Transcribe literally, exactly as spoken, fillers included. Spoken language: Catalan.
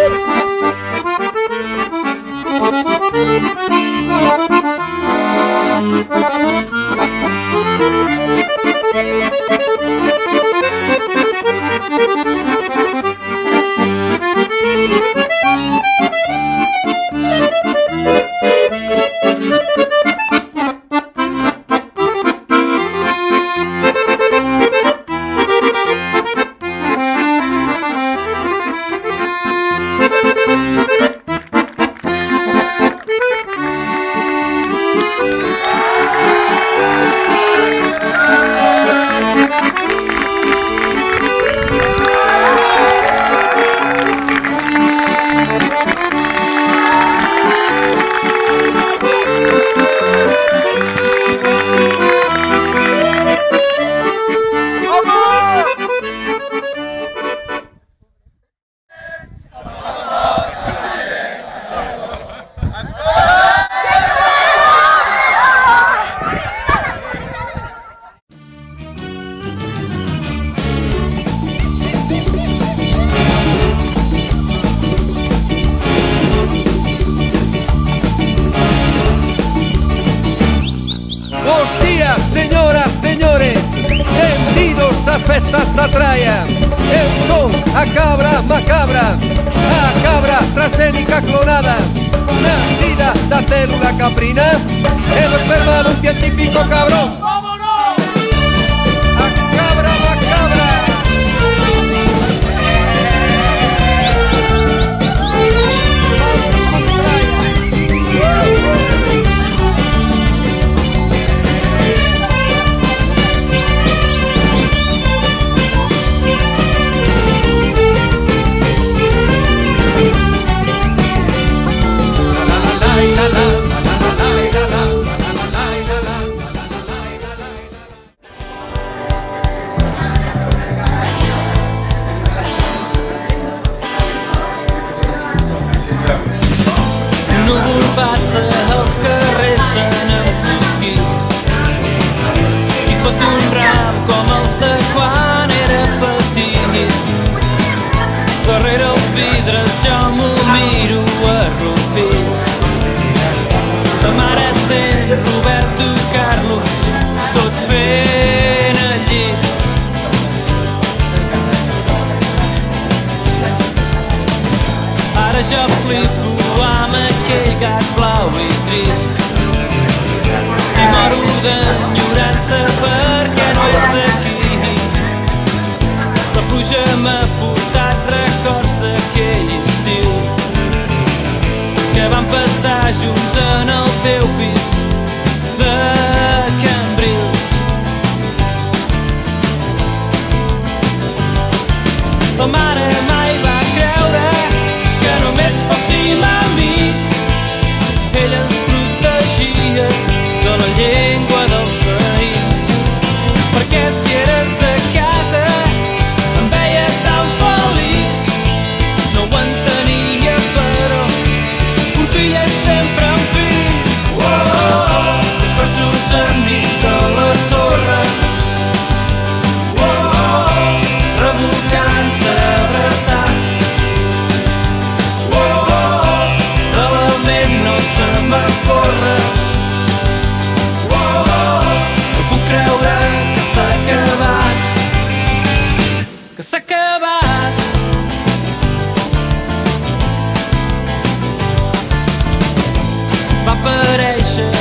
Festas da Traia. Eu son a cabra macabra, a cabra transgénica clonada, nacida da célula caprina e do esperma dun científico cabrón. A cabra macabra. Passa els carrers s'han enfosquit i fot un ram com els de quan era petit. Darrere els vidres jo m'ho miro arrupit. La mare sent Roberto Carlos tot fent el llit. Ara jo flipo amb aquell gat blau i trist i moro d'enyorança perquè no ets aquí. La pluja m'ha portat records d'aquell estiu que vam passar junts en el teu pis de Cambrils. La mare mai va creure que només fóssim amics. Ella ens protegia de la llengua dels veïns, perquè si eres a casa em veia tan feliç. No ho entenia, però un fill és sempre un fill. Oh, oh, oh, els cossos enmig de la sorra, oh, oh, oh, revocant-se abraçats. Oh, oh, oh, de la ment no se m'esborra. Oh, oh, oh, no puc creure que s'ha acabat, que s'ha acabat. Va aparèixer